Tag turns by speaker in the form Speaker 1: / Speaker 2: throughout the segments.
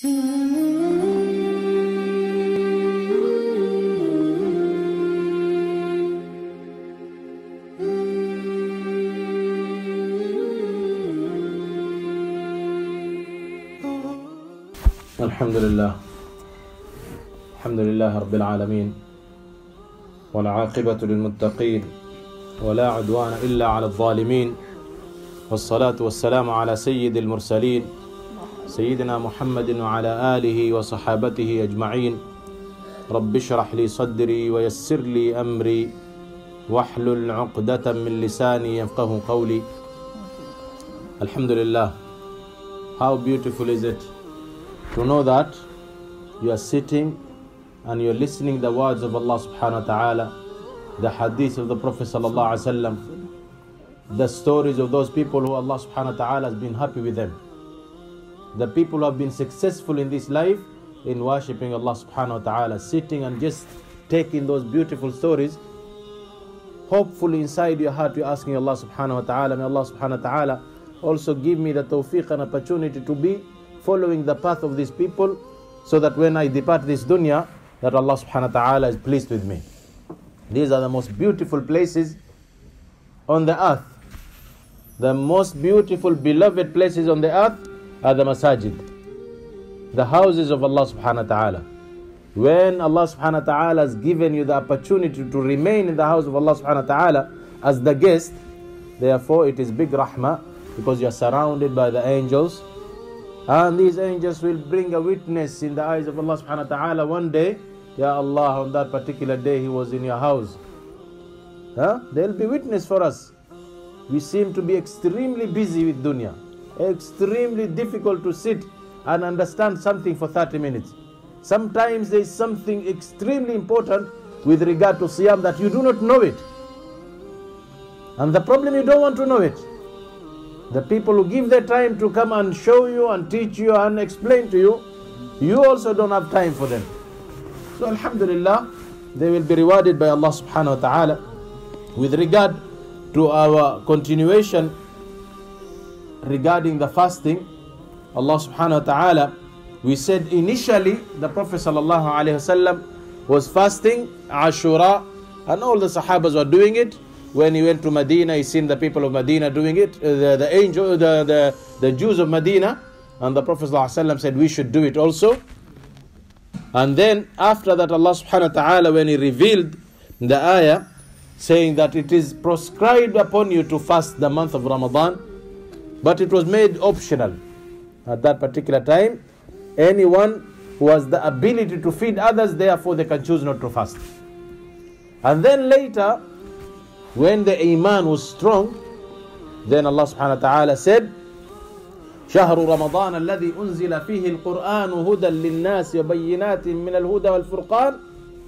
Speaker 1: الحمد لله رب العالمين والعاقبة للمتقين ولا عدوان إلا على الظالمين والصلاة والسلام على سيد المرسلين سيدنا محمد وعلى آله وصحابته أجمعين. رب اشرح لي صدري ويسر لي أمري واحلل عقدة من لساني يفقه قولي. Alhamdulillah, how beautiful is it to know that you are sitting and you are listening the words of Allah subhanahu wa ta'ala, the hadith of the Prophet sallallahu alaihi wasallam, the stories of those people who Allah subhanahu wa ta'ala has been happy with them, the people who have been successful in this life in worshipping Allah subhanahu wa ta'ala, sitting and just taking those beautiful stories. Hopefully inside your heart you're asking Allah subhanahu wa ta'ala, may Allah subhanahu wa ta'ala also give me the tawfiq and opportunity to be following the path of these people, so that when I depart this dunya, that Allah subhanahu wa ta'ala is pleased with me. These are the most beautiful places on the earth. The most beautiful, beloved places on the earth are the masajid, the houses of Allah subhanahu wa ta'ala. When Allah subhanahu wa ta'ala has given you the opportunity to remain in the house of Allah subhanahu wa ta'ala as the guest, therefore it is big rahmah, because you are surrounded by the angels. And these angels will bring a witness in the eyes of Allah subhanahu wa ta'ala one day. Ya Allah, on that particular day he was in your house. There will be witness for us. We seem to be extremely busy with dunya. Extremely difficult to sit and understand something for 30 minutes. Sometimes there is something extremely important with regard to siyam that you do not know it. And the problem, you don't want to know it. The people who give their time to come and show you and teach you and explain to you, you also don't have time for them. So alhamdulillah, they will be rewarded by Allah subhanahu wa ta'ala. With regard to our continuation regarding the fasting, Allah subhanahu wa ta'ala, we said initially the Prophet sallallahu alaihi wasallam was fasting Ashura, and all the Sahabas were doing it. When he went to Medina, he seen the people of Medina doing it, the Jews of Medina, and the Prophet ﷺ said we should do it also. And then after that, Allah subhanahu wa ta'ala, when he revealed the ayah saying that it is prescribed upon you to fast the month of Ramadan, but it was made optional at that particular time. Anyone who has the ability to feed others, therefore they can choose not to fast. And then later, when the iman was strong, then Allah subhanahu wa ta'ala said, شهر رمضان الذي أنزل فيه القرآن هدى للناس وبينات من الهدى والفرقان.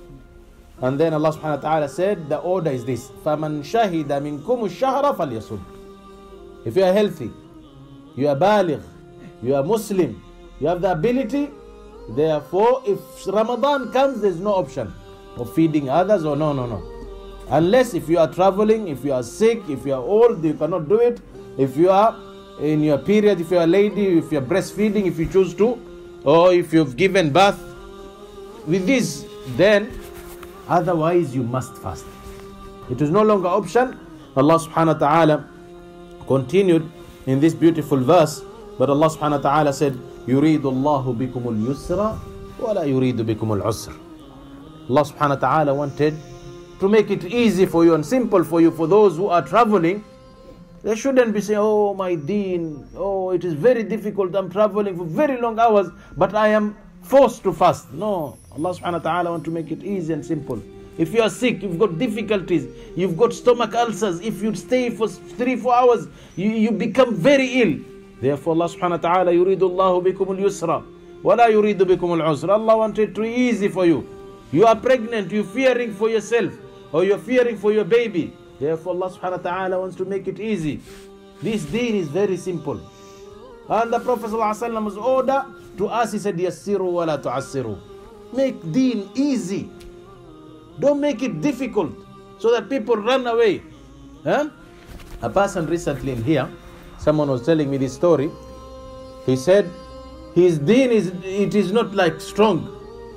Speaker 1: And then Allah subhanahu wa ta'ala said, the order is this: فَمَنْ شَهِدَ مِنْكُمُ الشَّهْرَ فَلْيَصُمْ. If you are healthy, you are baligh, you are Muslim, you have the ability, therefore if Ramadan comes, there's no option of feeding others or no. Unless if you are traveling, if you are sick, if you are old, you cannot do it. If you are in your period, if you are a lady, if you are breastfeeding, if you choose to, or if you've given birth, with this, then otherwise you must fast. It is no longer option. Allah subhanahu wa ta'ala continued in this beautiful verse, but Allah subhanahu wa ta'ala said, يُرِيدُ اللَّهُ بِكُمُ الْيُسْرَ وَلَا يُرِيدُ بِكُمُ الْعُسْرَ. Allah subhanahu wa ta'ala wanted to make it easy for you and simple for you. For those who are traveling, they shouldn't be saying, oh my deen, oh it is very difficult, I'm traveling for very long hours, but I am forced to fast. No, Allah subhanahu wa ta'ala wants to make it easy and simple. If you are sick, you've got difficulties, you've got stomach ulcers, if you stay for 3-4 hours, you become very ill. Therefore Allah subhanahu wa ta'ala, يُرِيدُ اللَّهُ بِكُمُ الْيُسْرَ وَلَا يُرِيدُ بِكُمُ الْعُسْرَ. Allah wanted to be easy for you. You are pregnant, you're fearing for yourself, or you're fearing for your baby. Therefore Allah subhanahu wa ta'ala wants to make it easy. This deen is very simple. And the Prophet ﷺ was ordered to us, he said, yassiru wa la tu'assiru. Make deen easy. Don't make it difficult so that people run away. A person recently in here, someone was telling me this story. He said his deen is not like strong.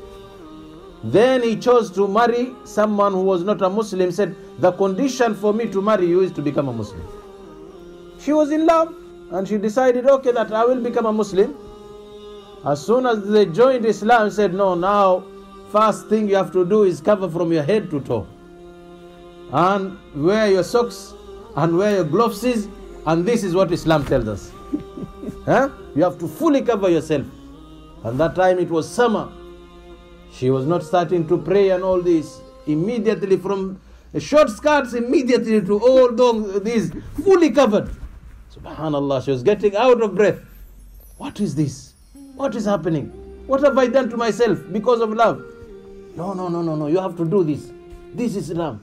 Speaker 1: Then he chose to marry someone who was not a Muslim. Said, the condition for me to marry you is to become a Muslim. She was in love and she decided, okay, that I will become a Muslim. As soon as they joined Islam, said, no, now first thing you have to do is cover from your head to toe, and wear your socks and wear your gloves, and this is what Islam tells us. You have to fully cover yourself. And that time it was summer. She was not starting to pray and all this. Immediately from short skirts, immediately to all these fully covered. Subhanallah, she was getting out of breath. What is this? What is happening? What have I done to myself because of love? No, you have to do this. This is Islam.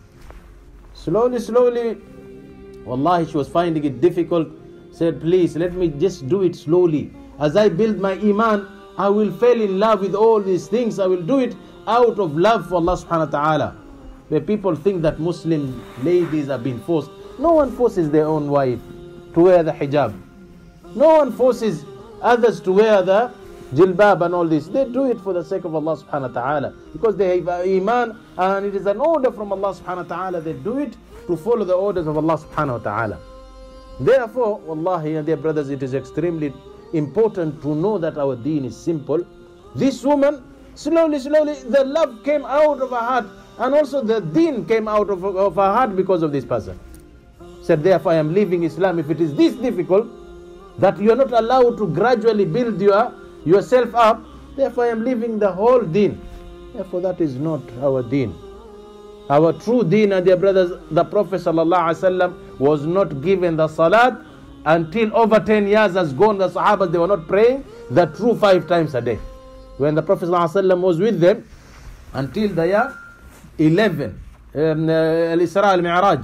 Speaker 1: Slowly, wallahi, she was finding it difficult. Said, please, let me just do it slowly. As I build my iman, I will fall in love with all these things. I will do it out of love for Allah subhanahu wa ta'ala. Where people think that Muslim ladies are being forced. No one forces their own wife to wear the hijab. No one forces others to wear the jilbab and all this. They do it for the sake of Allah subhanahu wa ta'ala. Because they have iman and it is an order from Allah subhanahu wa ta'ala. They do it to follow the orders of Allah subhanahu wa ta'ala. Therefore, wallahi, and dear brothers, it is extremely important to know that our deen is simple. This woman, slowly, the love came out of her heart, and also the deen came out of her heart because of this person. Said, therefore, I am leaving Islam. If it is this difficult, that you are not allowed to gradually build yourself up, therefore I am leaving the whole deen. Therefore, that is not our deen. Our true deen, and dear brothers, the Prophet ﷺ was not given the salat until over 10 years has gone. The Sahabas, they were not praying the true 5 times a day. When the Prophet ﷺ was with them until the year 11, Al-Isra al-Mi'raj,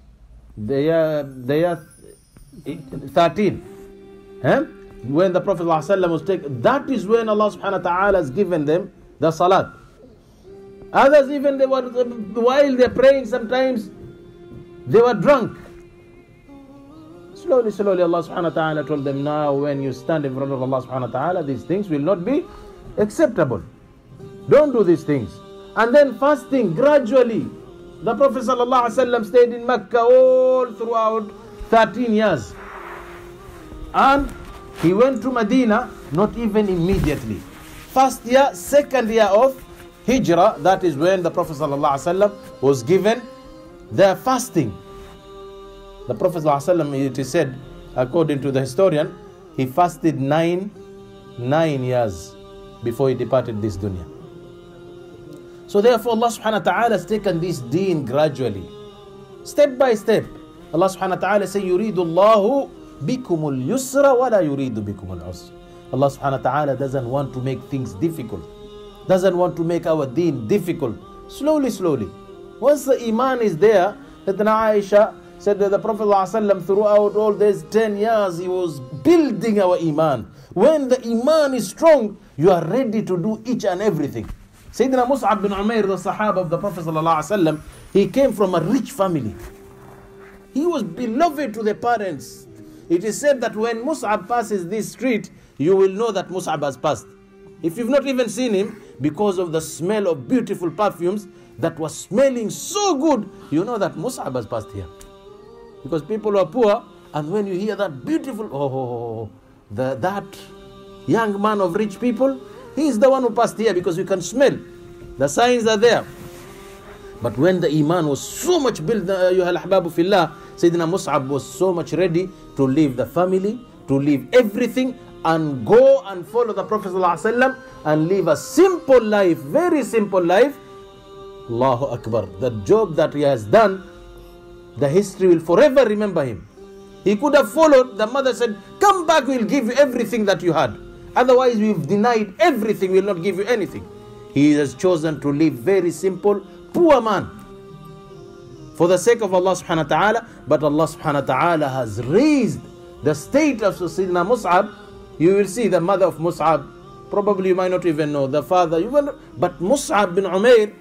Speaker 1: the year 13. When the Prophet ﷺ was taken, that is when Allah subhanahu wa ta'ala has given them the salat. Others even, while they're praying, sometimes they were drunk. Slowly Allah subhanahu wa ta'ala told them, now when you stand in front of Allah subhanahu wa ta'ala, these things will not be acceptable. Don't do these things. And then fasting gradually. The Prophet sallallahu alaihi wasallam stayed in Mecca all throughout 13 years. And he went to Medina, not even immediately. First year, second year of Hijrah, that is when the Prophet ﷺ was given the fasting. The Prophet ﷺ, it is said, according to the historian, he fasted 9 years before he departed this dunya. So therefore Allah subhanahu wa ta'ala has taken this deen gradually, step by step. Allah subhanahu wa ta'ala says, يُرِيدُ اللَّهُ بِكُمُ الْيُسْرَ وَلَا يُرِيدُ بِكُمُ الْعُسْرَ. Allah subhanahu wa ta'ala doesn't want to make things difficult. Doesn't want to make our deen difficult. Slowly. Once the iman is there, that Aisha said that the Prophet ﷺ throughout all these 10 years, he was building our iman. When the iman is strong, you are ready to do each and everything. Sayyidina Mus'ab bin Umair, the Sahaba of the Prophet ﷺ, he came from a rich family. He was beloved to the parents. It is said that when Mus'ab passes this street, you will know that Mus'ab has passed. If you've not even seen him, because of the smell of beautiful perfumes that was smelling so good, you know that Mus'ab has passed here. Because people are poor, and when you hear that beautiful, that young man of rich people, he is the one who passed here, because you can smell. The signs are there. But when the iman was so much built, Ayyuhal Ahbabu Fillah, Sayyidina Mus'ab was so much ready to leave the family, to leave everything, and go and follow the Prophet ﷺ and live a simple life, very simple life. Allahu Akbar. The job that he has done, the history will forever remember him. He could have followed. The mother said, come back, we'll give you everything that you had. Otherwise, we've denied everything, we'll not give you anything. He has chosen to live very simple, poor man, for the sake of Allah subhanahu wa ta'ala. But Allah subhanahu wa ta'ala has raised the status of Sayyidina Mus'ab. You will see the mother of Mus'ab, probably you might not even know, the father, but Mus'ab bin Umair,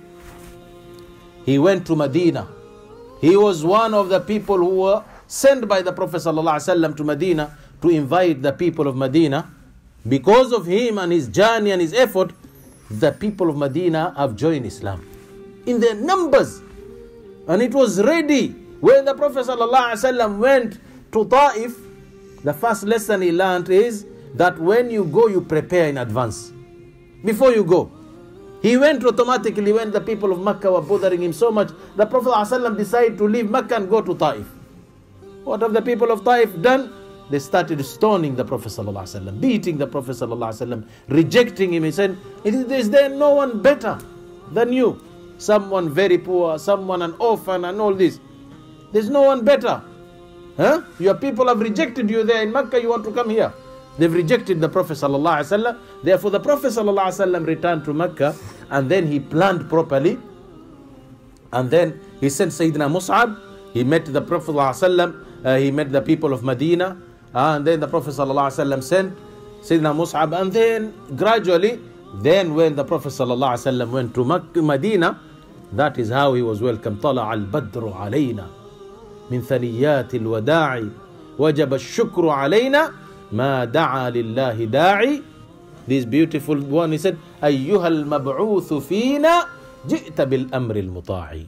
Speaker 1: he went to Medina. He was one of the people who were sent by the Prophet ﷺ to Medina to invite the people of Medina, Because of him and his journey and his effort, the people of Medina have joined Islam in their numbers. And it was ready. When the Prophet ﷺ went to Ta'if, the first lesson he learned is that when you go, you prepare in advance. Before you go. He went automatically when the people of Mecca were bothering him so much. The Prophet ﷺ decided to leave Mecca and go to Ta'if. What have the people of Ta'if done? They started stoning the Prophet ﷺ, beating the Prophet ﷺ, rejecting him. He said, is there no one better than you? Someone very poor, someone an orphan and all this. There's no one better. Huh? Your people have rejected you there in Mecca, you want to come here. They've rejected the Prophet ﷺ. Therefore the Prophet ﷺ returned to Mecca, and then he planned properly. And then he sent Sayyidina Mus'ab. He met the Prophet ﷺ. He met the people of Medina. And then the Prophet ﷺ sent Sayyidina Mus'ab. And then gradually, then when the Prophet ﷺ went to Medina, that is how he was welcomed. طلع البدر علينا من ثنيات الوداع وجب الشكر علينا ما دعا لله داعي. This beautiful one, he said, أيها المبعوث فينا جئت بالأمر المطاع.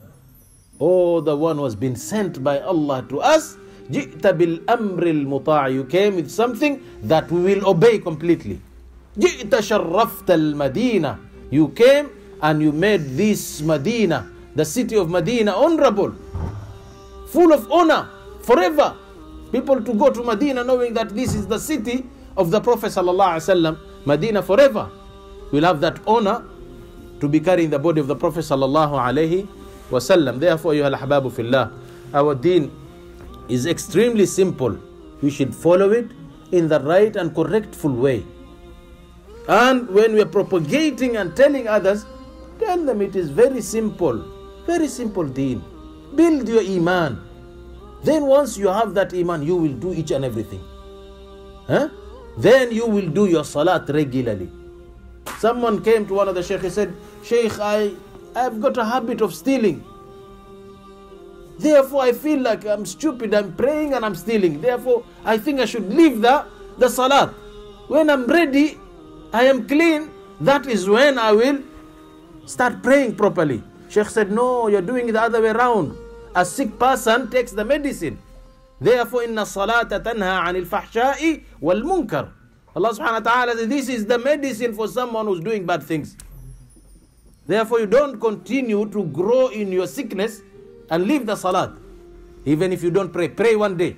Speaker 1: Oh, the one who has been sent by Allah to us, جئت بالأمر المطاع. You came with something that we will obey completely. جئت شرفت المدينة. You came and you made this Medina, the city of Medina, honorable, full of honor, forever. People to go to Medina knowing that this is the city of the Prophet ﷺ. Medina forever will have that honor to be carrying the body of the Prophet ﷺ. Therefore, you al-ahbabu fillah, our deen is extremely simple. We should follow it in the right and correctful way. And when we are propagating and telling others, tell them it is very simple deen. Build your iman. Then once you have that iman, you will do each and everything. Then you will do your salat regularly. Someone came to one of the sheikh, he said, Sheikh, I've got a habit of stealing. Therefore, I feel like I'm stupid, I'm praying and I'm stealing. Therefore, I think I should leave the salat. When I'm ready, I am clean, that is when I will start praying properly. Sheikh said, no, you're doing it the other way around. A sick person takes the medicine. Therefore, inna salata tanha anil fahsha'i wal munkar. Allah subhanahu wa ta'ala says, this is the medicine for someone who's doing bad things. Therefore, you don't continue to grow in your sickness and leave the salat. Even if you don't pray, pray one day.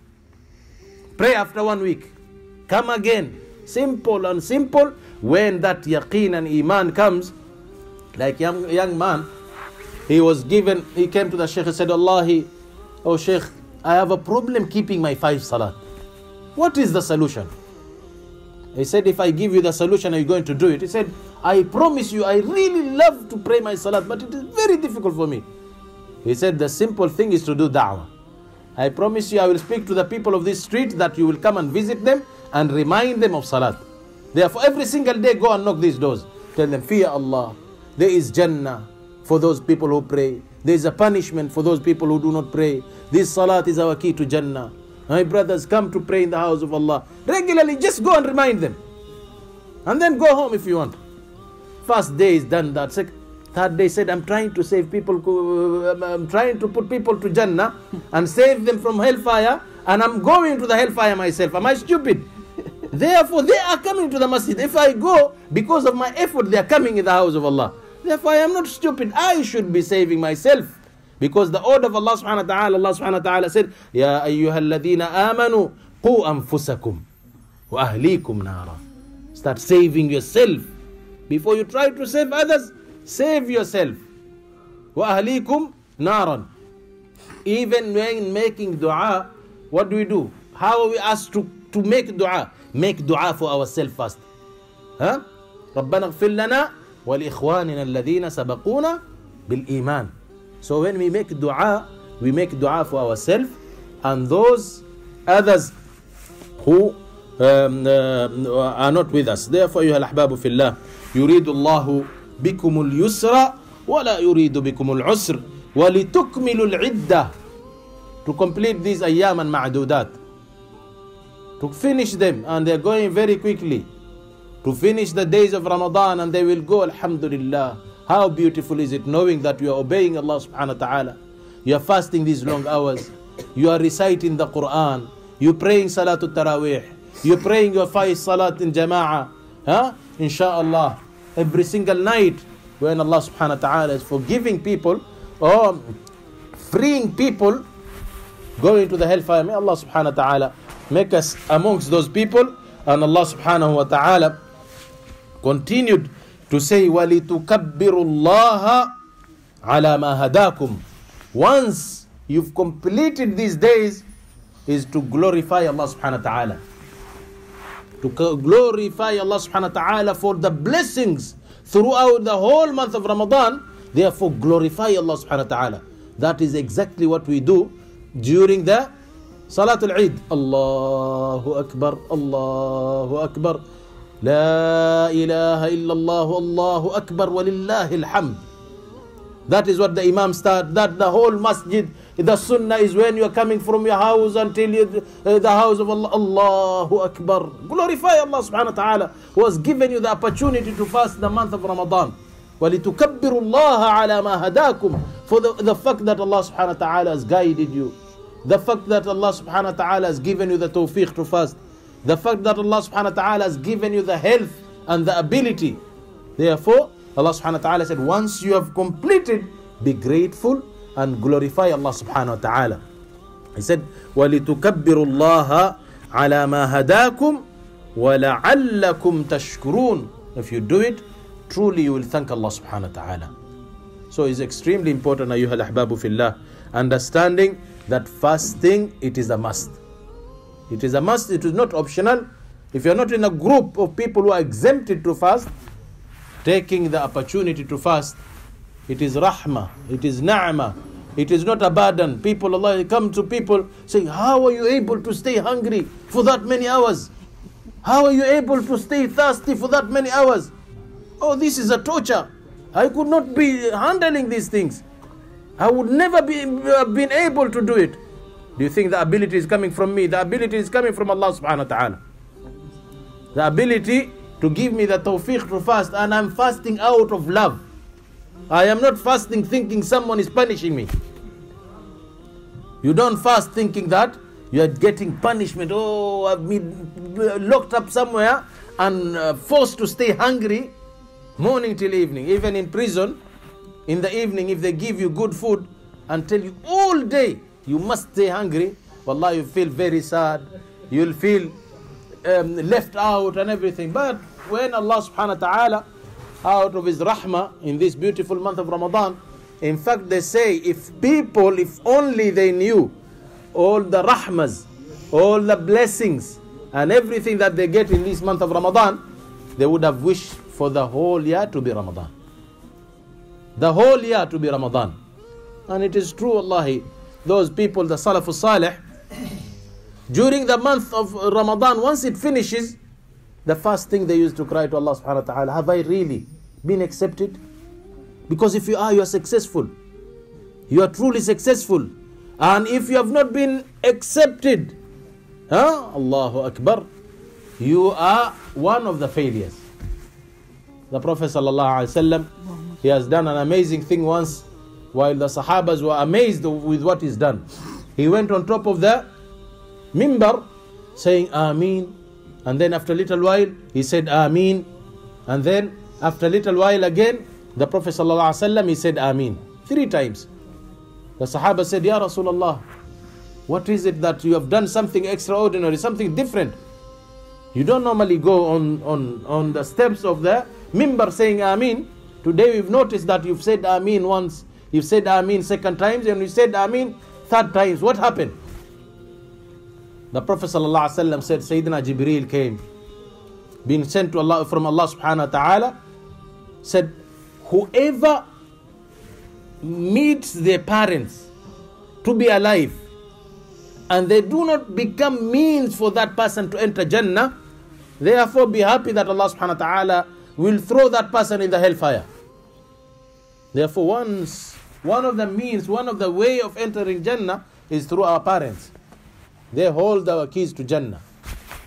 Speaker 1: Pray after 1 week. Come again. Simple and simple. When that yaqeen and iman comes, like young man, he came to the sheikh and said, Allahi, oh sheikh, I have a problem keeping my 5 salat. What is the solution? He said, if I give you the solution, are you going to do it? He said, I promise you, I really love to pray my salat, but it is very difficult for me. He said, the simple thing is to do da'wah. I promise you, I will speak to the people of this street that you will come and visit them and remind them of salat. Therefore, every single day, go and knock these doors. Tell them, fear Allah. There is Jannah for those people who pray. There is a punishment for those people who do not pray. This salat is our key to Jannah. My brothers, come to pray in the house of Allah. Regularly, just go and remind them. And then go home if you want. First day is done that. Third day said, I'm trying to save people, I'm trying to put people to Jannah and save them from hellfire, and I'm going to the hellfire myself. Am I stupid? Therefore, they are coming to the masjid. If I go, because of my effort, they are coming in the house of Allah. Therefore, I am not stupid. I should be saving myself. Because the order of Allah subhanahu wa ta'ala said, Ya ayyuhalladhina amanu, qu anfusakum wa ahlikum nara. Start saving yourself. Before you try to save others, save yourself. Wa ahlikum naran. Even when making dua, what do? How are we asked to make dua? Make dua for ourselves first. ربنا اغفر لنا ولإخواننا الذين سبقونا بالإيمان. So when we make dua for ourselves and those others who are not with us. Therefore, أيها الأحباب في الله, يريد الله بكم اليسر ولا يريد بكم العسر ولتكملوا العدة, to complete these أياما معدودات. to finish them, and they're going very quickly to finish the days of Ramadan, and they will go. Alhamdulillah. How beautiful is it knowing that you are obeying Allah subhanahu wa ta'ala. You are fasting these long hours. You are reciting the Quran. You're praying Salatul Taraweeh. You're praying your 5 Salat in Jama'ah. Insha'Allah. Every single night when Allah subhanahu wa ta'ala is forgiving people or freeing people going to the hellfire. May Allah subhanahu wa ta'ala make us amongst those people. And Allah subhanahu wa ta'ala continued to say, وَلِتُكَبِّرُوا اللَّهَ عَلَى مَا هَدَاكُمْ. Once you've completed these days, is to glorify Allah subhanahu wa ta'ala. To glorify Allah subhanahu wa ta'ala for the blessings throughout the whole month of Ramadan. Therefore, glorify Allah subhanahu wa ta'ala. That is exactly what we do during the Salatul Eid. Allahu Akbar, Allahu Akbar. La ilaha illallah, Allahu Akbar, walillahi alhamd. That is what the Imam starts. That the whole masjid, the sunnah is when you are coming from your house until the house of Allah. Allahu Akbar. Glorify Allah subhanahu wa ta'ala who has given you the opportunity to fast the month of Ramadan. وَلِتُكَبِّرُوا اللَّهَ عَلَى مَا هَدَاكُمْ. For the fact that Allah subhanahu wa ta'ala has guided you. The fact that Allah subhanahu wa ta'ala has given you the tawfiq to fast. The fact that Allah subhanahu wa ta'ala has given you the health and the ability. Therefore, Allah subhanahu wa ta'ala said, once you have completed, be grateful and glorify Allah subhanahu wa ta'ala. He said, وَلِتُكَبِّرُوا اللَّهَ عَلَى مَا هَدَاكُمْ وَلَعَلَّكُمْ تَشْكُرُونَ. If you do it, truly you will thank Allah subhanahu wa ta'ala. So it's extremely important, ayyuhal ahbabu fillah, understanding that fasting, it is a must. It is a must, it is not optional. If you're not in a group of people who are exempted to fast, taking the opportunity to fast, it is rahmah, it is na'mah, it is not a burden. People, Allah come to people saying, how are you able to stay hungry for that many hours? How are you able to stay thirsty for that many hours? Oh, this is a torture. I could not be handling these things. I would never been able to do it. Do you think the ability is coming from me? The ability is coming from Allah subhanahu wa ta'ala. The ability to give me the tawfiq to fast, and I'm fasting out of love. I am not fasting thinking someone is punishing me. You don't fast thinking that you are getting punishment. Oh, I've been locked up somewhere and forced to stay hungry morning till evening. Even in prison, in the evening, if they give you good food and tell you all day you must stay hungry, wallah, you feel very sad. You'll feel left out and everything. But when Allah subhanahu wa ta'ala, out of His rahmah in this beautiful month of Ramadan, in fact they say, if only they knew all the rahmas, all the blessings and everything that they get in this month of Ramadan, they would have wished for the whole year to be Ramadan. The whole year to be Ramadan. And it is true, wallahi, those people, the Salafus Salih, during the month of Ramadan, once it finishes, the first thing they used to cry to Allah subhanahu wa ta'ala, have I really been accepted? Because if you are, you are successful. You are truly successful. And if you have not been accepted, Allahu Akbar, you are one of the failures. The Prophet sallallahu alaihi wasallam, he has done an amazing thing once, while the Sahabas were amazed with what he's done. He went on top of the mimbar saying Ameen, and then after a little while he said Ameen, and then after a little while again the Prophet sallallahu alaihi wasallam, he said Ameen 3 times. The Sahaba said, Ya Rasulullah, what is it that you have done something extraordinary, something different? You don't normally go on the steps of the mimbar saying Ameen. Today we've noticed that you've said Ameen once, you've said Ameen 2nd times, and you said Ameen 3rd times. What happened? The Prophet ﷺ said, Sayyidina Jibreel came, being sent to Allah from Allah subhanahu wa ta'ala, said, whoever meets their parents to be alive and they do not become means for that person to enter Jannah, therefore be happy that Allah subhanahu wa ta'ala will throw that person in the hellfire. Therefore, one of the means, one of the way of entering Jannah is through our parents. They hold our keys to Jannah.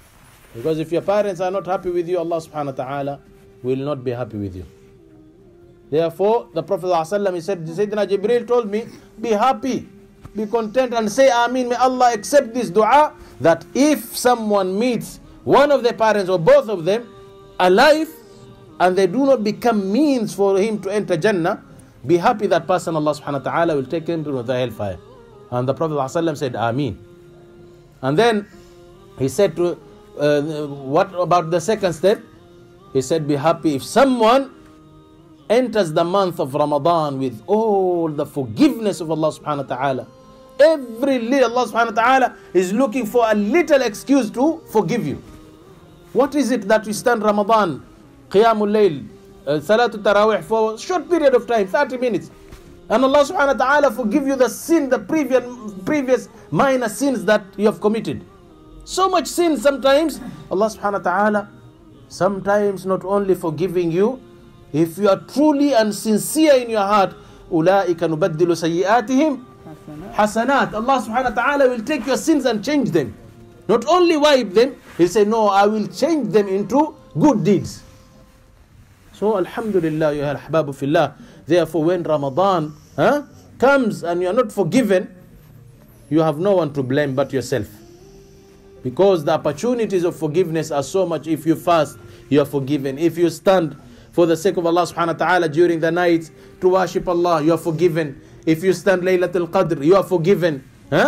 Speaker 1: Because if your parents are not happy with you, Allah subhanahu wa ta'ala will not be happy with you. Therefore, the Prophet ﷺ, he said, Sayyidina Jibreel told me, be happy, be content and say Ameen. May Allah accept this dua, that if someone meets one of their parents or both of them alive and they do not become means for him to enter Jannah, be happy that person, Allah subhanahu wa ta'ala will take him to the hellfire. And the Prophet ﷺ said Ameen. And then he said to, what about the second step? He said, be happy if someone enters the month of Ramadan with all the forgiveness of Allah subhanahu wa ta'ala. Every little, Allah subhanahu wa ta'ala is looking for a little excuse to forgive you. What is it that we stand Ramadan, Qiyamul Layl, Salatul Tarawih for a short period of time, 30 minutes. And Allah subhanahu wa ta'ala forgive you the sin, the previous minor sins that you have committed. So much sin sometimes, Allah subhanahu wa ta'ala sometimes not only forgiving you, if you are truly and sincere in your heart, أُولَٰئِكَ نُبَدِّلُ سَيِّئَاتِهِمْ حَسَنَاتٍ. Allah subhanahu wa ta'ala will take your sins and change them. Not only wipe them, He'll say, no, I will change them into good deeds. So, alhamdulillah, ya ahbabu fillah. Therefore, when Ramadan comes and you are not forgiven, you have no one to blame but yourself. Because the opportunities of forgiveness are so much. If you fast, you are forgiven. If you stand for the sake of Allah subhanahu wa ta'ala during the night to worship Allah, you are forgiven. If you stand Laylatul Qadr, you are forgiven.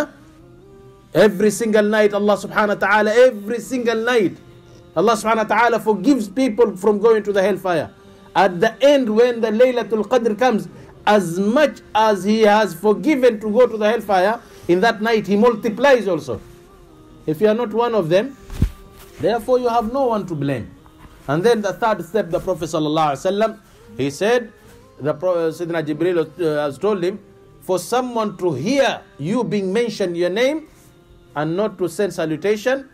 Speaker 1: Every single night, Allah subhanahu wa ta'ala, every single night, Allah subhanahu wa ta'ala forgives people from going to the hellfire. At the end, when the Laylatul Qadr comes, as much as He has forgiven to go to the hellfire, in that night He multiplies also. If you are not one of them, therefore you have no one to blame. And then the third step, the Prophet ﷺ, he said, the Prophet Sayyidina Jibreel has told him, for someone to hear you being mentioned your name and not to send salutation,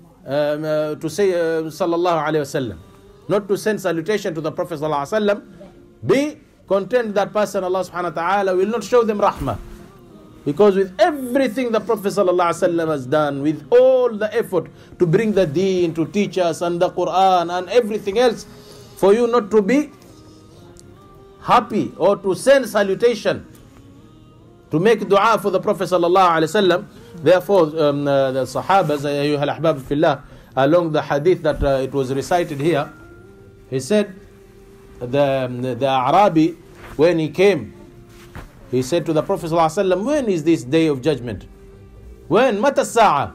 Speaker 1: to say sallallahu alayhi wasallam, not to send salutation to the Prophet ﷺ, be content that person, Allah subhanahu wa ta'ala will not show them rahmah. Because with everything the Prophet ﷺ has done, with all the effort to bring the deen, to teach us and the Quran and everything else, for you not to be happy or to send salutation, to make dua for the Prophet ﷺ. Therefore, the Sahabas, ayyuha al-ahbab fillah, along the hadith that it was recited here, he said, the Arabi, when he came, he said to the Prophet ﷺ, when is this day of judgment? When? Mata sa'a?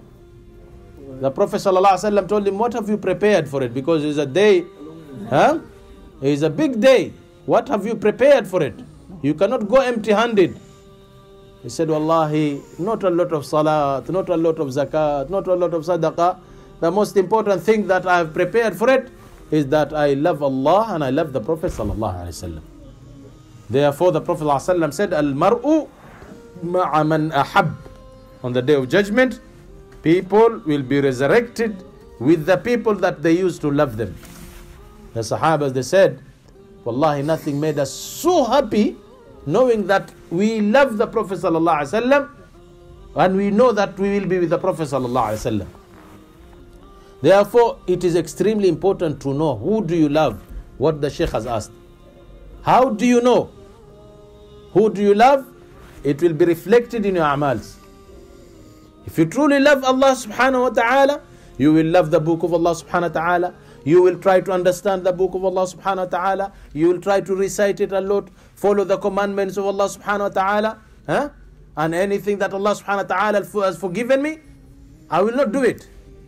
Speaker 1: The Prophet ﷺ told him, what have you prepared for it? Because it's a day, it's a big day. What have you prepared for it? You cannot go empty-handed. He said, Wallahi, not a lot of salat, not a lot of zakat, not a lot of sadaqah. The most important thing that I have prepared for it is that I love Allah and I love the Prophet ﷺ. Therefore, the Prophet ﷺ said, Al-mar'u ma'a man ahab. On the day of judgment, people will be resurrected with the people that they used to love them. The Sahabas, they said, Wallahi, nothing made us so happy knowing that we love the Prophet ﷺ and we know that we will be with the Prophet ﷺ. Therefore, it is extremely important to know who do you love, what the Shaykh has asked. How do you know? Who do you love? It will be reflected in your amals. If you truly love Allah subhanahu wa ta'ala, you will love the book of Allah subhanahu wa ta'ala. You will try to understand the book of Allah subhanahu wa ta'ala. You will try to recite it a lot. Follow the commandments of Allah subhanahu wa ta'ala. And anything that Allah subhanahu wa ta'ala has forgiven me, I will not do it.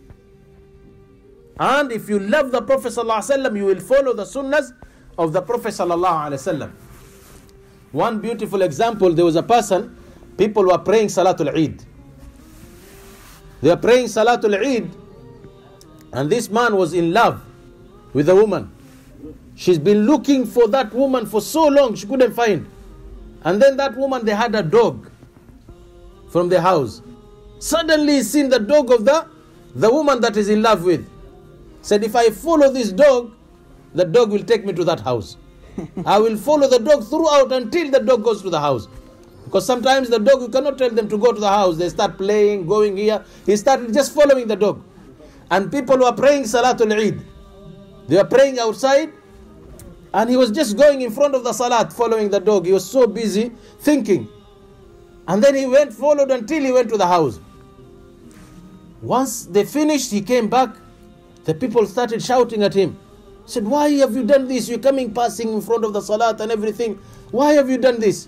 Speaker 1: And if you love the Prophet sallallahu alaihi wasallam, you will follow the sunnahs of the Prophet sallallahu alaihi wasallam. One beautiful example, there was a person, people were praying Salatul Eid. They are praying Salatul Eid, and this man was in love with a woman. She's been looking for that woman for so long, she couldn't find. And then that woman, they had a dog from the house. Suddenly he's seen the dog of the woman that is in love with. Said, if I follow this dog, the dog will take me to that house. I will follow the dog throughout until the dog goes to the house. Because sometimes the dog, you cannot tell them to go to the house. They start playing, going here. He started just following the dog. and people were praying Salatul Eid. They were praying outside, and he was just going in front of the Salat, following the dog. He was so busy thinking. And then he followed until he went to the house. Once they finished, he came back. The people started shouting at him. He said, why have you done this? You're passing in front of the Salat and everything. Why have you done this?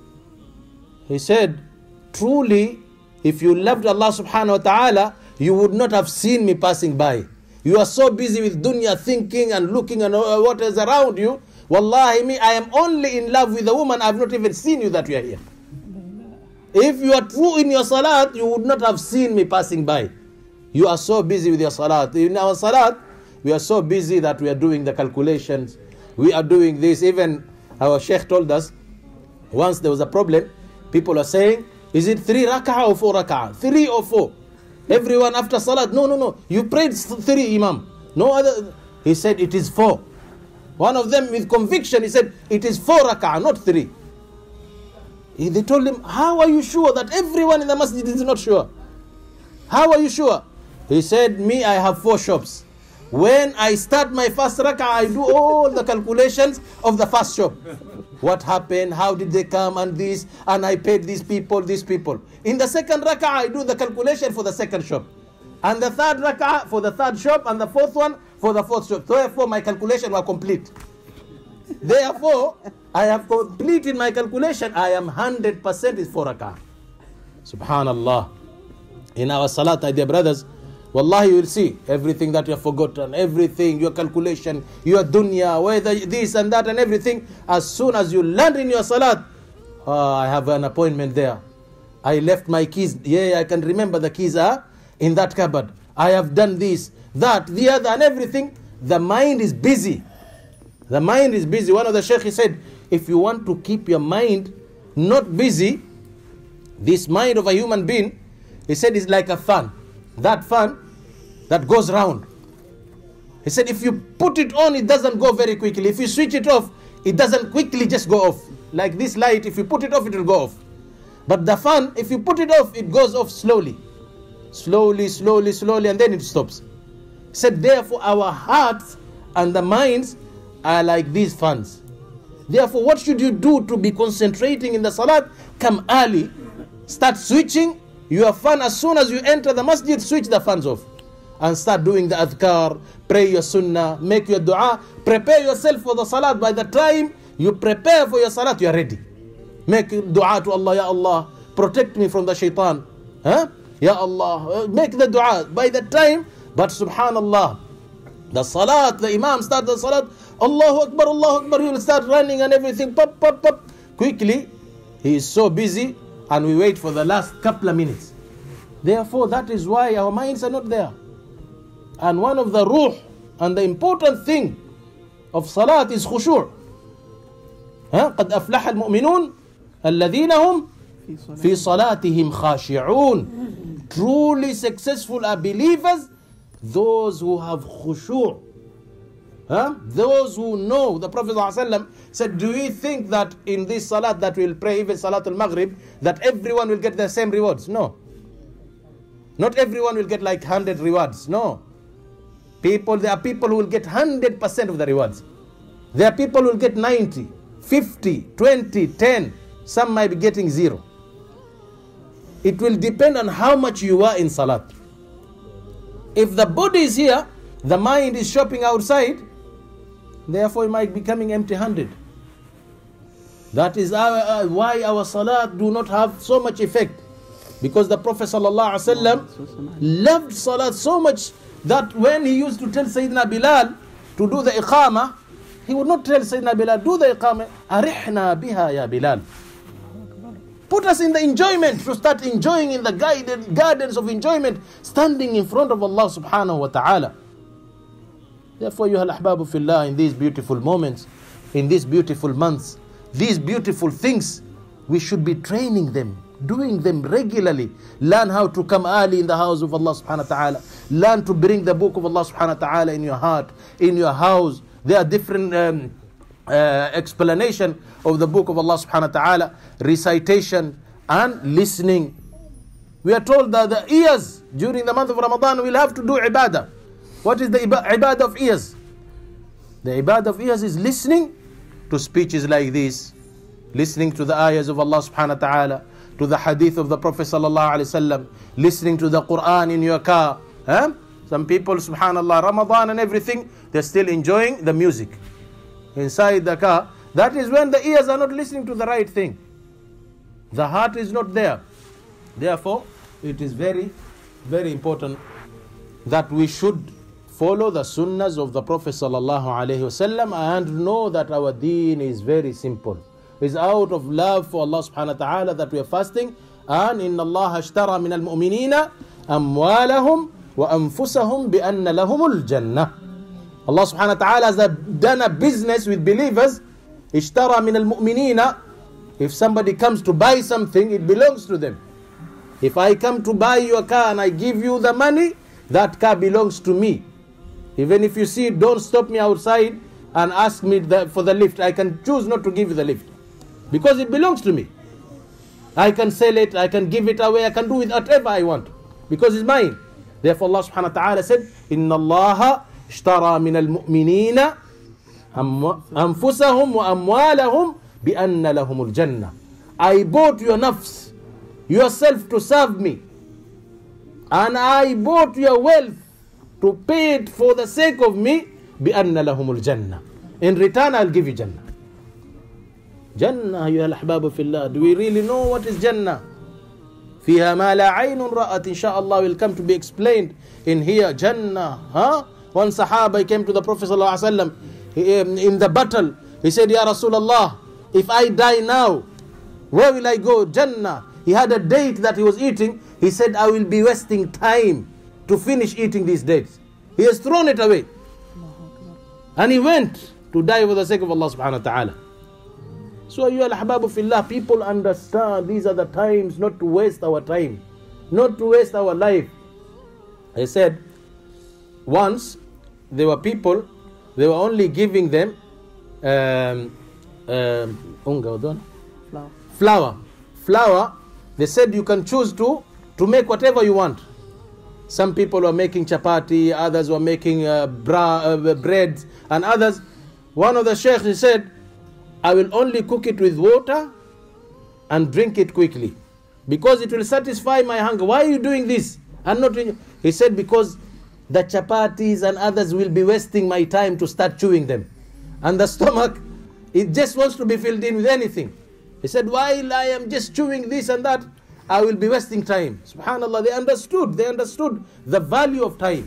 Speaker 1: He said, truly, if you loved Allah subhanahu wa ta'ala, you would not have seen me passing by. You are so busy with dunya, thinking and looking at what is around you. Wallahi, me, I am only in love with the woman. I have not even seen you that you are here. If you are true in your salat, you would not have seen me passing by. You are so busy with your salat. In our salat, we are so busy that we are doing the calculations. We are doing this. Even our sheikh told us, once there was a problem, people are saying, is it 3 rak'ah or 4 rak'ah? 3 or 4? Everyone after salat, no. You prayed 3, Imam. No other. He said, it is 4. One of them with conviction, he said, it is 4 rak'ah, not 3. They told him, how are you sure that everyone in the masjid is not sure? How are you sure? He said, me, I have 4 shops. When I start my first rak'ah, I do all the calculations of the first shop. What happened? How did they come? And this, and I paid these people. In the second rak'ah, I do the calculation for the second shop. And the third rak'ah for the third shop, and the fourth one for the fourth shop. Therefore, my calculation was complete. Therefore, I have completed my calculation. I am 100% is 4 rak'ah. Subhanallah. In our salat, my dear brothers, wallahi, you will see everything that you have forgotten, everything, your calculation, your dunya, whether this and that and everything. As soon as you land in your salat, I have an appointment there. I left my keys. Yeah, I can remember the keys are in that cupboard. I have done this, that, the other and everything. The mind is busy. The mind is busy. One of the sheikh, he said, if you want to keep your mind not busy, this mind of a human being, he said, is like a fan. That fan that goes round. He said, if you put it on, it doesn't go very quickly. If you switch it off, it doesn't quickly just go off. Like this light, if you put it off, it will go off. But the fan, if you put it off, it goes off slowly. Slowly, and then it stops. He said, therefore, our hearts and the minds are like these fans. Therefore, what should you do to be concentrating in the salat? Come early, start switching your fan. As soon as you enter the masjid, switch the fans off and start doing the adhkar, pray your sunnah, make your dua, prepare yourself for the salat. By the time you prepare for your salat, you are ready. Make dua to Allah, Ya Allah, protect me from the shaitan. Ya Allah, make the dua. By the time, but subhanallah, the salat, the imam start the salat, Allahu Akbar, he will start running and everything, pop. Quickly, he is so busy, and we wait for the last couple of minutes. Therefore, that is why our minds are not there. And one of the ruh and the important thing of salat is khushu'. قد أفلح المؤمنون الذين هم في صلاتهم خاشعون. Truly successful are believers, those who have khushu'. Those who know. The Prophet ﷺ said, do we think that in this salat that we'll pray, even Salatul Maghrib, that everyone will get the same rewards? No. Not everyone will get like 100 rewards. No. There are people who will get 100% of the rewards. There are people who will get 90, 50, 20, 10. Some might be getting 0. It will depend on how much you are in salat. If the body is here, the mind is shopping outside, therefore it might be coming empty-handed. That is why our salat do not have so much effect. Because the Prophet ﷺ loved salat so much that when he used to tell Sayyidina Bilal to do the iqamah, he would not tell Sayyidina Bilal, do the iqamah, arihna biha ya Bilal. Put us in the enjoyment, to start enjoying in the gardens of enjoyment, standing in front of Allah subhanahu wa ta'ala. Therefore, you al-ahbabu fillah, in these beautiful moments, in these beautiful months, these beautiful things, we should be training them, doing them regularly. Learn how to come early in the house of Allah subhanahu wa ta'ala. Learn to bring the book of Allah subhanahu wa ta'ala in your heart, in your house. There are different explanation of the book of Allah subhanahu wa ta'ala, recitation and listening. We are told that the ears during the month of Ramadan will have to do ibadah. What is the ibadah of ears? The ibadah of ears is listening to speeches like this, listening to the ayahs of Allah subhanahu wa ta'ala, to the hadith of the Prophet sallallahu alaihi wasallam, listening to the Quran in your car. Some people, subhanallah, Ramadan and everything, they're still enjoying the music inside the car. That is when the ears are not listening to the right thing. The heart is not there. Therefore, it is very, very important that we should follow the sunnahs of the Prophet sallallahu alaihi wasallam and know that our deen is very simple. It's out of love for Allah subhanahu wa ta'ala that we are fasting. And inna Allah ashtara min al-mu'minina amwalahum wa anfusahum bi anna lahumul jannah. Allah subhanahu wa ta'ala has done a business with believers. Ishtara min al-mu'minina. If somebody comes to buy something, it belongs to them. If I come to buy your car and I give you the money, that car belongs to me. Even if you see it, don't stop me outside and ask me for the lift. I can choose not to give you the lift because it belongs to me. I can sell it, I can give it away, I can do with whatever I want because it's mine. Therefore Allah subhanahu wa ta'ala said, Inna Allah ishtara min al-mu'minina anfusahum wa amwalahum bi anna lahumul jannah. I bought your nafs, yourself to serve me, and I bought your wealth to pay it for the sake of me. Bi anna lahumul jannah. In return, I'll give you Jannah. Jannah, ayyuha al-ahbabu fillah. Do we really know what is Jannah? Fiha ma la aynun ra'at. Insha'Allah will come to be explained in here. Jannah. One Sahaba came to the Prophet sallallahu alaihi wasallam in the battle. He said, Ya Rasulullah, if I die now, where will I go? Jannah. He had a date that he was eating. He said, I will be wasting time to finish eating these dates. He has thrown it away. And he went to die for the sake of Allah subhanahu wa ta'ala. So you al-ahbabu fillah, people understand these are the times not to waste our time, not to waste our life. I said, once there were people, they were only giving them flour. They said you can choose to make whatever you want. Some people were making chapati, others were making bread, and others. One of the sheikhs, he said, I will only cook it with water and drink it quickly because it will satisfy my hunger. Why are you doing this? And not doing? He said, because the chapatis and others will be wasting my time to start chewing them. And the stomach, it just wants to be filled in with anything. He said, while I am just chewing this and that, I will be wasting time. Subhanallah, they understood the value of time.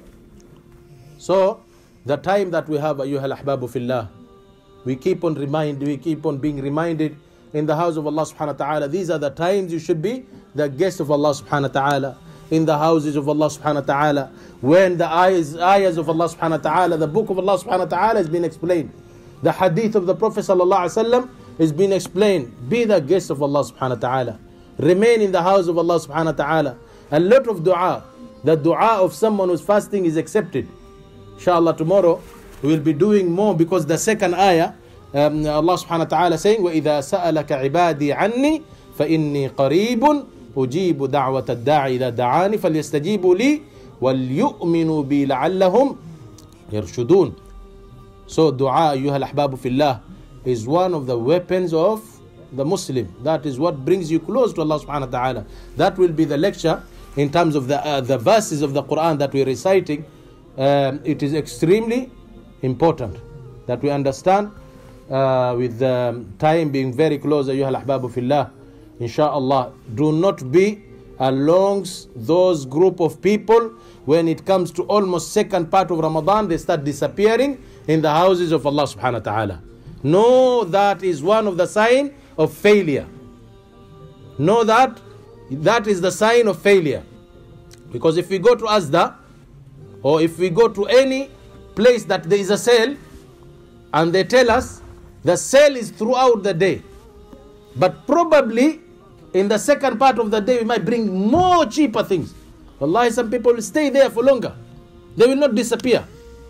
Speaker 1: So, the time that we have, ayyuha al-ahbabu fillah, we keep on being reminded in the house of Allah subhanahu wa ta'ala. These are the times you should be the guest of Allah subhanahu wa ta'ala, in the houses of Allah subhanahu wa ta'ala, when the ayahs of Allah subhanahu wa ta'ala, the book of Allah subhanahu wa ta'ala has been explained. The hadith of the Prophet sallallahu alaihi wasallam has been explained. Be the guest of Allah subhanahu wa ta'ala. Remain in the house of Allah subhanahu wa ta'ala. A lot of dua. The dua of someone who's fasting is accepted. Inshallah, tomorrow we will be doing more because the second ayah, Allah subhanahu wa ta'ala saying, وَإِذَا سَأَلَكَ عِبَادِي عَنِّي فَإِنِّي قَرِيبٌ أُجِيبُ دَعْوَةَ الدَّاعِ إِذَا دَعَانِ فَلْيَسْتَجِيبُوا لِي وَلْيُؤْمِنُوا بِي لَعَلَّهُمْ يَرْشُدُونَ. So dua, ayyuha al-ahbabu fillah, is one of the weapons of the Muslim. That is what brings you close to Allah subhanahu wa ta'ala. That will be the lecture in terms of the verses of the Quran that we're reciting. It is extremely important that we understand with the time being very close, ayyuha al-ahbabu fillah. Insha'Allah, do not be amongst those group of people when it comes to almost second part of Ramadan, they start disappearing in the houses of Allah subhanahu wa ta'ala. No, that is one of the sign of failure. Know that is the sign of failure. Because if we go to Asda, or if we go to any place that there is a sale, and they tell us the sale is throughout the day, but probably in the second part of the day we might bring more cheaper things. Wallahi, some people will stay there for longer. They will not disappear.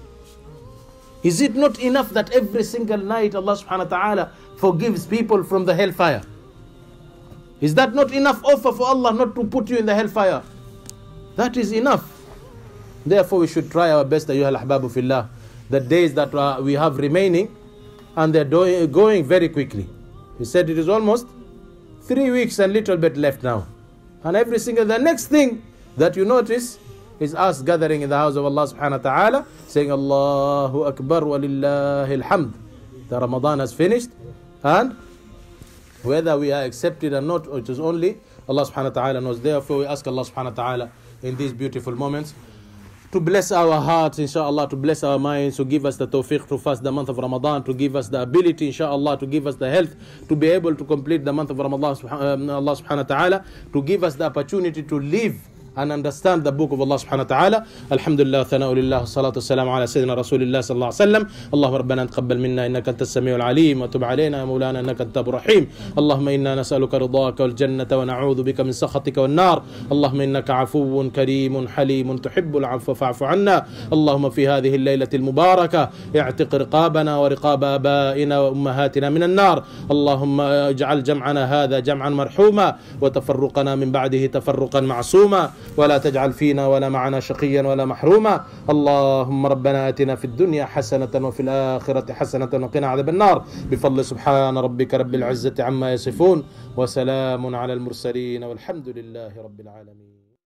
Speaker 1: Is it not enough that every single night Allah subhanahu wa ta'ala forgives people from the hellfire? Is that not enough offer for Allah not to put you in the hellfire? That is enough. Therefore, we should try our best, ayyuhal ahbabu fillah. The days that we have remaining, and they're going very quickly. He said it is almost 3 weeks and little bit left now. And the next thing that you notice is us gathering in the house of Allah subhanahu wa ta'ala, saying Allahu Akbar wa lillahi alhamd. The Ramadan has finished, and whether we are accepted or not, it is only Allah subhanahu wa ta'ala knows. Therefore, we ask Allah subhanahu wa ta'ala in these beautiful moments to bless our hearts, inshallah, to bless our minds, to give us the tawfiq to fast the month of Ramadan, to give us the ability, inshallah, to give us the health, to be able to complete the month of Ramadan, Allah subhanahu wa ta'ala, to give us the opportunity to live and understand the book of Allah subhanahu wa ta'ala. Alhamdulillah, thana'u lillah, salatu wassalamu ala sayyidina rasulillah sallallahu alayhi wa sallam. Allahumma rabbana taqabbal minna innaka antas sami'ul alim wa tub alayna ya mawlana innaka antabur rahim. Allahumma inna nas'aluka ridaka wal jannata wa na'udhu bika min sakhatika wan nar. Allahumma innaka afuwwun karimun halimun tuhibbul afwa fa'fu anna. Allahumma fi hadhihi al-laylati al-mubarakah i'tiq riqabana wa riqab abaina wa ummahatina min an-nar. Allahumma ij'al jam'ana hadha jam'an marhuma wa tafarruqana min ba'dihi tafarruqan ma'suma. ولا تجعل فينا ولا معنا شقيا ولا محروما. اللهم ربنا آتنا في الدنيا حسنة وفي الآخرة حسنة وقنا عذاب النار بفضل سبحان ربك رب العزة عما يصفون وسلام على المرسلين والحمد لله رب العالمين.